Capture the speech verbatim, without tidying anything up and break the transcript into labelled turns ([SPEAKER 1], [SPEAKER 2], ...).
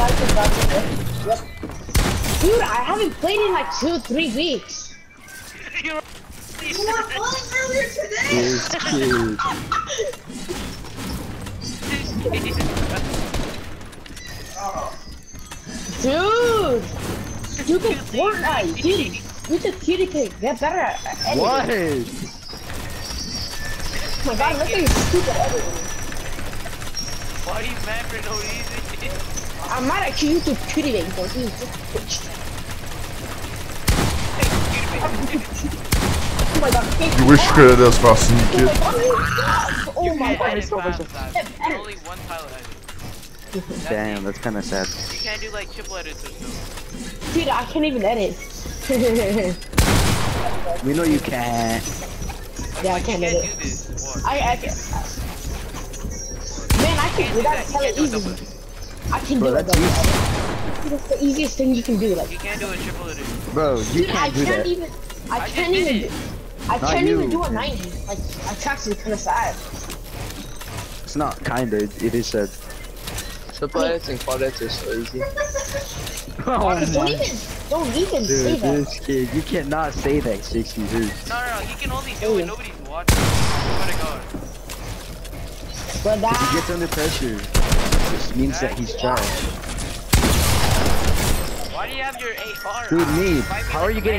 [SPEAKER 1] like the button. Yep. Dude, I haven't played in like two, three weeks.
[SPEAKER 2] You were
[SPEAKER 3] playing earlier today.
[SPEAKER 4] It's cute.
[SPEAKER 1] Dude, you can Fortnite, dude. You just cutie cake. Get better at editing.
[SPEAKER 4] What?
[SPEAKER 1] Oh my god, look at your stupid editing.
[SPEAKER 2] Why are you mad for no reason?
[SPEAKER 1] I'm mad at you, you just cutie cake, bro. You just bitch. Oh my god.
[SPEAKER 5] You wish you could have this fast and you kid.
[SPEAKER 1] Oh my god,
[SPEAKER 2] it's
[SPEAKER 1] so much.
[SPEAKER 2] only one pilot edit.
[SPEAKER 4] Damn, that's kind of sad.
[SPEAKER 2] You can't do like triple edits or so.
[SPEAKER 1] Dude, I can't even edit.
[SPEAKER 4] You know you can't.
[SPEAKER 1] Yeah, I can't
[SPEAKER 2] You
[SPEAKER 1] edit.
[SPEAKER 2] can't do this. What?
[SPEAKER 1] I, I can. Man, I can do that hella easy. I can
[SPEAKER 4] Bro,
[SPEAKER 1] do it
[SPEAKER 4] that's easy.
[SPEAKER 1] though. That's the easiest thing you can do. Like,
[SPEAKER 2] You can't do a triple edit.
[SPEAKER 4] Bro, you
[SPEAKER 1] dude, I
[SPEAKER 4] can't do
[SPEAKER 1] can't
[SPEAKER 4] that.
[SPEAKER 1] even. I
[SPEAKER 2] I
[SPEAKER 1] can't
[SPEAKER 2] just did
[SPEAKER 1] even.
[SPEAKER 2] it.
[SPEAKER 1] Do, I
[SPEAKER 4] Not
[SPEAKER 1] can't
[SPEAKER 4] you.
[SPEAKER 1] even do a ninety. Like, it's actually kind of sad.
[SPEAKER 4] It's not kinda, it is sad.
[SPEAKER 3] Triple edits and quad edits are so easy.
[SPEAKER 4] Oh
[SPEAKER 1] Don't
[SPEAKER 4] my.
[SPEAKER 1] even. Don't even say
[SPEAKER 4] Dude,
[SPEAKER 1] that.
[SPEAKER 4] this kid, you cannot say that, sixty dude.
[SPEAKER 2] No, no, no. He can only do it. Nobody's watching. Oh my god.
[SPEAKER 1] But
[SPEAKER 4] If he
[SPEAKER 1] that.
[SPEAKER 4] gets under pressure, this means that he's trying.
[SPEAKER 2] Why do you have your A R?
[SPEAKER 4] Dude, me,
[SPEAKER 2] Fight me
[SPEAKER 4] how
[SPEAKER 2] like
[SPEAKER 4] are you
[SPEAKER 2] a
[SPEAKER 4] getting